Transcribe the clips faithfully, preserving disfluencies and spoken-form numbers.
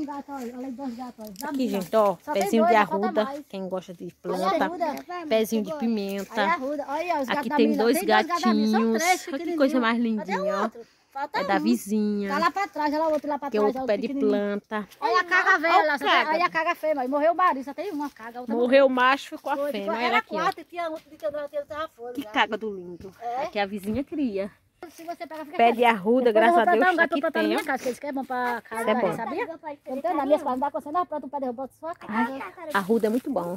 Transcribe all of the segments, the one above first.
um gato, olha. Olha aí, dois gatos, olha. Aqui, gente, ó. Pezinho de arruda. Quem gosta de planta. Pezinho de pimenta. Aqui tem dois gatinhos. Olha que coisa mais lindinha, ó. É da vizinha. Tá lá pra trás, olha lá outro lá pra trás. Tem outro pé de planta. Olha a caga velha lá. Olha a caga fêmea. Morreu o marido, só tem uma caga. Morreu o macho, ficou a fêmea. Era quatro e tinha outro que eu tava fora. Que caga do lindo. Aqui a vizinha cria. Se você pega, fica pé de arruda, graças a Deus, um gato aqui pra tem. Minha casa, que eles querem bom pra casa, é bom. Sabia? Eu tenho na minha casa, não dá com você, não, pronto, um pé de arruda pra sua casa. Arruda é muito bom.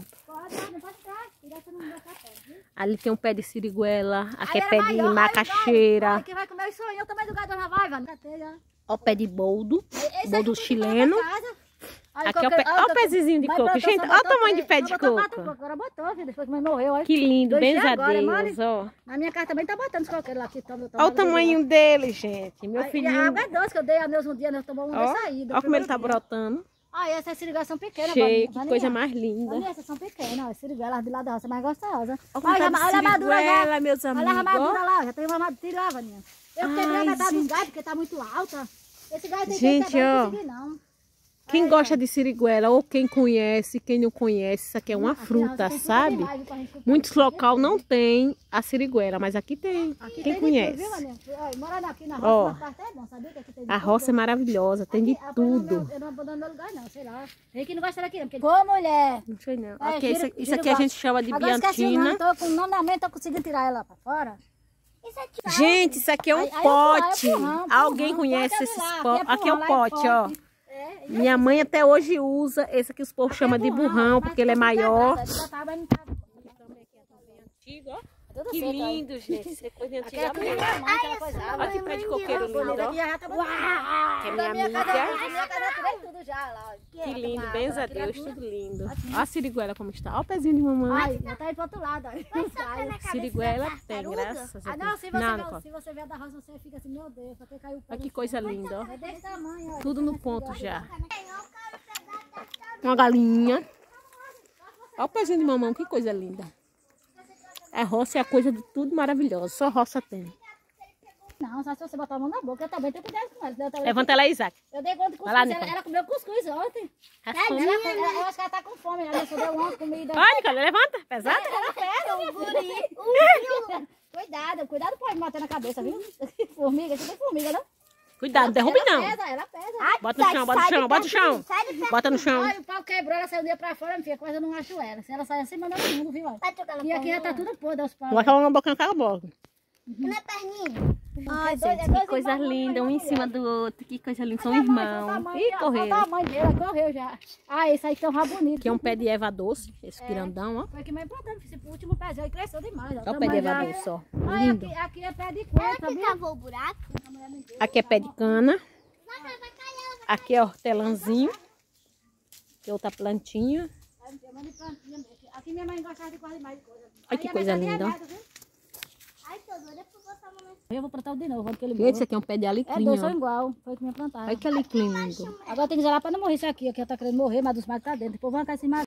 Ali tem um pé de siriguela, aqui é pé de macaxeira. Aqui vai comer isso aí, o tamanho do gado já vai, Vânia. Ó o pé de boldo, boldo chileno. Aqui é o, pé, ó o pezinho de coco. Gente, olha o tamanho de pé de coco. Agora botou, depois que morreu. Que lindo, benzadeus, ó. Na minha casa também tá botando os coqueiros lá. Olha o tamanho dele, gente. Meu filhinho. A água é doce que eu dei a Deus um dia, nós tomamos uma saída. Olha como ele tá brotando. Ah, essas sirigas são pequenas. Cheio, que coisa mais linda. Olha, essas são pequenas, as siriguelas de lá da roça, mais gostosas. Olha a madura lá, meus amigos. Olha a madura lá, já tem uma madura lá, Vaninha. Eu quebrei a metade dos gatos, porque tá muito alta. Esse gato tem que quebrar, não consegui não. Quem gosta de siriguela, ou quem conhece, quem não conhece, isso aqui é uma fruta, sabe? Muitos locais não tem a siriguela, mas aqui tem. Quem conhece? Ó, a roça é maravilhosa, tem de tudo. Eu não abandono meu lugar não, sei lá. Tem que não gosta daqui não. Ô, mulher! Não sei não. Isso aqui a gente chama de biantina. Tô com o nome na mente, tô conseguindo tirar ela pra fora. Gente, isso aqui é um pote. Alguém conhece esses potes? Aqui é o pote, ó. Minha mãe até hoje usa esse que os povos chamam de burrão, porque ele é maior. Que lindo, gente. Isso é coisa antiga mesmo. Aqui pé de coqueiro lindo, ó. Que é minha amiga. Que lindo, benza a Deus, tudo lindo. Olha a siriguela como está. Olha o pezinho de mamãe. Ai, já tá aí pro outro lado. Siriguela tem, graças a Deus. Ah, não, se você, não, se você vier da roça, você fica assim, meu Deus, só que caiu o pé. Olha que coisa linda, ó. É desse tamanho, ó. Tudo no ponto já. Uma galinha. Olha o pezinho de mamão, que coisa linda. A roça é a coisa de tudo maravilhosa. Só roça tem. Não, só se você botar a mão na boca, eu também tenho cuidado com ela. Levanta ela aí, Isaac. Eu dei conta de cuscuz, ela, ela comeu cuscuz ontem. Ela, ela, eu acho que ela tá com fome, ela só deu uma comida. Olha, Nicole, levanta, pesada. Ela pesa, minha filha. Cuidado, cuidado pode bater na cabeça, viu? Formiga, você tem formiga, não? Cuidado, não derrube não. Ela pesa, ela pesa. Ai, bota no chão, bota no chão, bota no chão. Bota no chão. Olha, o pau quebrou, ela saiu um dia pra fora, minha filha, quase eu não acho ela. Se ela sair assim, manda todo mundo, viu? E aqui já tá tudo podre, os paus. Bota ela na boca, cala a boca. Na perninha. Ai, gente, que coisa linda, um em cima do outro, que coisa linda, são irmãos. Ih, correu. A mãe dela correu já. Ah, esse aí tem um rabo bonito. Aqui é um pé de erva doce, esse grandão, ó. Foi que mais importante, esse último pezinho aí cresceu demais. Olha o pé de erva doce, ó. Lindo. Aqui é pé de coentro, Ela que cavou o buraco. Aqui é pé de cana. Aqui é hortelãzinho. Aqui é outra plantinha. Aqui minha mãe gostava de quase mais coisa. Olha que coisa linda, ó. Ai, tô doida pra botar uma... Eu vou plantar de novo, porque ele Esse aqui é um pé de alecrim, é dois ó. são igual, foi que me plantaram. Olha que alecrim lindo. Agora tem que zelar pra não morrer isso aqui, aqui tá querendo morrer, mas os magos tá dentro. Depois vão cá esse mago.